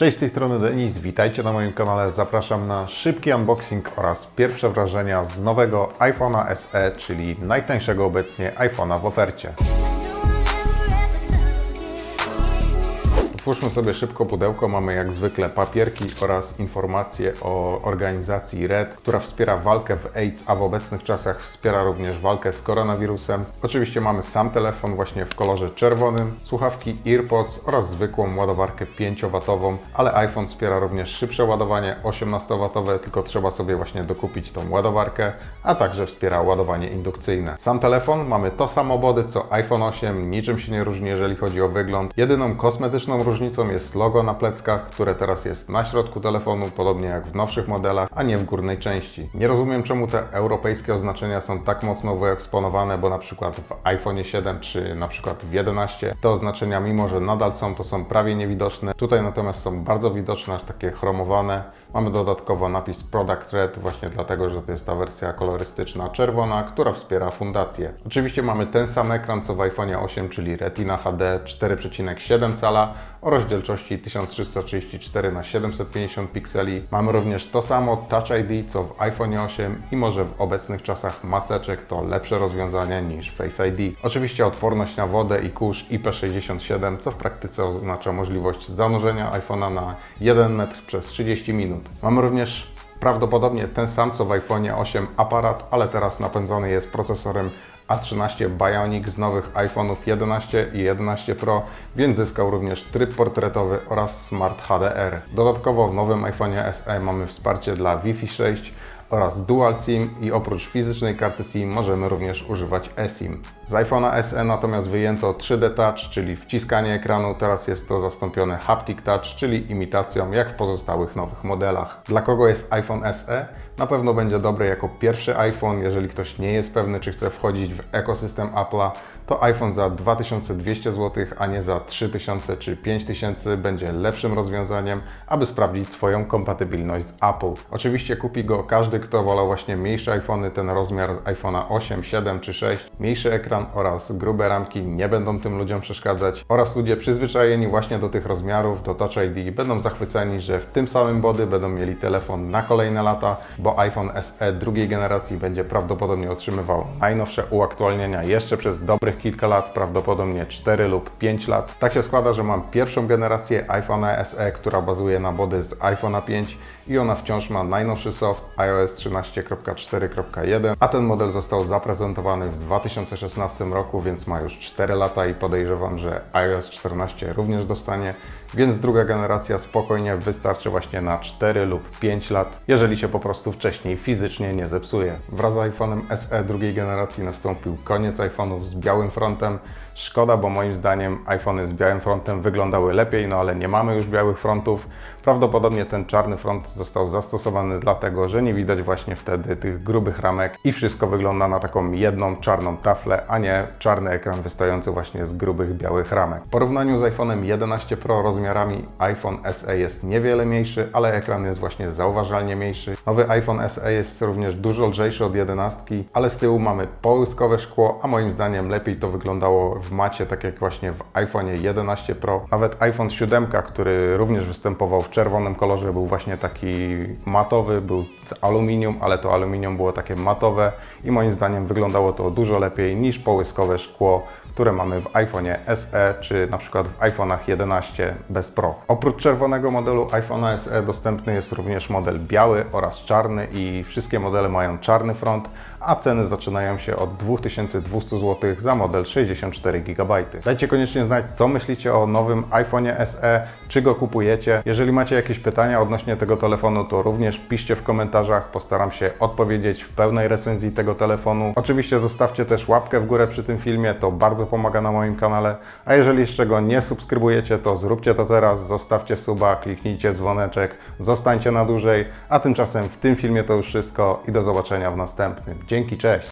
Cześć, z tej strony Denis, witajcie na moim kanale. Zapraszam na szybki unboxing oraz pierwsze wrażenia z nowego iPhone'a SE, czyli najtańszego obecnie iPhone'a w ofercie. Otwórzmy sobie szybko pudełko. Mamy jak zwykle papierki oraz informacje o organizacji RED, która wspiera walkę w AIDS, a w obecnych czasach wspiera również walkę z koronawirusem. Oczywiście mamy sam telefon właśnie w kolorze czerwonym, słuchawki AirPods oraz zwykłą ładowarkę 5W, ale iPhone wspiera również szybsze ładowanie 18W, tylko trzeba sobie właśnie dokupić tą ładowarkę, a także wspiera ładowanie indukcyjne. Sam telefon mamy to samo body co iPhone 8, niczym się nie różni jeżeli chodzi o wygląd. Jedyną kosmetyczną różnicą jest logo na pleckach, które teraz jest na środku telefonu, podobnie jak w nowszych modelach, a nie w górnej części. Nie rozumiem, czemu te europejskie oznaczenia są tak mocno wyeksponowane, bo na przykład w iPhone 7 czy na przykład w 11 te oznaczenia, mimo że nadal są, to są prawie niewidoczne. Tutaj natomiast są bardzo widoczne, aż takie chromowane. Mamy dodatkowo napis Product Red, właśnie dlatego, że to jest ta wersja kolorystyczna czerwona, która wspiera fundację. Oczywiście mamy ten sam ekran co w iPhone 8, czyli Retina HD 4,7 cala o rozdzielczości 1334×750 pikseli. Mamy również to samo Touch ID co w iPhone 8 i może w obecnych czasach maseczek to lepsze rozwiązanie niż Face ID. Oczywiście odporność na wodę i kurz IP67, co w praktyce oznacza możliwość zanurzenia iPhone'a na 1 metr przez 30 minut. Mamy również prawdopodobnie ten sam co w iPhone 8 aparat, ale teraz napędzony jest procesorem A13 Bionic z nowych iPhone'ów 11 i 11 Pro, więc zyskał również tryb portretowy oraz Smart HDR. Dodatkowo w nowym iPhone SE mamy wsparcie dla Wi-Fi 6 oraz Dual SIM i oprócz fizycznej karty SIM możemy również używać eSIM. Z iPhone'a SE natomiast wyjęto 3D Touch, czyli wciskanie ekranu, teraz jest to zastąpione Haptic Touch, czyli imitacją jak w pozostałych nowych modelach. Dla kogo jest iPhone SE? Na pewno będzie dobry jako pierwszy iPhone, jeżeli ktoś nie jest pewny, czy chce wchodzić w ekosystem Apple'a, to iPhone za 2200 zł, a nie za 3000 czy 5000 będzie lepszym rozwiązaniem, aby sprawdzić swoją kompatybilność z Apple. Oczywiście kupi go każdy, kto wolał właśnie mniejsze iPhony, ten rozmiar iPhone'a 8, 7 czy 6. Mniejszy ekran oraz grube ramki nie będą tym ludziom przeszkadzać oraz ludzie przyzwyczajeni właśnie do tych rozmiarów, do Touch ID będą zachwyceni, że w tym samym body będą mieli telefon na kolejne lata, bo iPhone SE drugiej generacji będzie prawdopodobnie otrzymywał najnowsze uaktualnienia jeszcze przez dobrych kilka lat, prawdopodobnie 4 lub 5 lat. Tak się składa, że mam pierwszą generację iPhone'a SE, która bazuje na body z iPhone'a 5 i ona wciąż ma najnowszy soft iOS 13.4.1, a ten model został zaprezentowany w 2016 roku, więc ma już 4 lata i podejrzewam, że iOS 14 również dostanie, więc druga generacja spokojnie wystarczy właśnie na 4 lub 5 lat, jeżeli się po prostu wcześniej fizycznie nie zepsuje. Wraz z iPhone'em SE drugiej generacji nastąpił koniec iPhone'ów z białym frontem. Szkoda, bo moim zdaniem iPhony z białym frontem wyglądały lepiej, no ale nie mamy już białych frontów. Prawdopodobnie ten czarny front został zastosowany dlatego, że nie widać właśnie wtedy tych grubych ramek i wszystko wygląda na taką jedną czarną taflę, a nie czarny ekran wystający właśnie z grubych białych ramek. W porównaniu z iPhone'em 11 Pro rozmiarami iPhone SE jest niewiele mniejszy, ale ekran jest właśnie zauważalnie mniejszy. Nowy iPhone SE jest również dużo lżejszy od 11, ale z tyłu mamy połyskowe szkło, a moim zdaniem lepiej to wyglądało w macie, tak jak właśnie w iPhone'ie 11 Pro. Nawet iPhone 7, który również występował w czerwonym kolorze, był właśnie taki matowy, był z aluminium, ale to aluminium było takie matowe i moim zdaniem wyglądało to dużo lepiej niż połyskowe szkło, które mamy w iPhone'ie SE czy na przykład w iPhone'ach 11 bez Pro. Oprócz czerwonego modelu iPhone'a SE dostępny jest również model biały oraz czarny i wszystkie modele mają czarny front, a ceny zaczynają się od 2200 zł za model 64 GB. Dajcie koniecznie znać, co myślicie o nowym iPhone'ie SE, czy go kupujecie. Jeżeli macie jakieś pytania odnośnie tego telefonu, to również piszcie w komentarzach, postaram się odpowiedzieć w pełnej recenzji tego telefonu. Oczywiście zostawcie też łapkę w górę przy tym filmie, to bardzo pomaga na moim kanale, a jeżeli jeszcze go nie subskrybujecie, to zróbcie to teraz, zostawcie suba, kliknijcie dzwoneczek, zostańcie na dłużej, a tymczasem w tym filmie to już wszystko i do zobaczenia w następnym. Dzięki, cześć!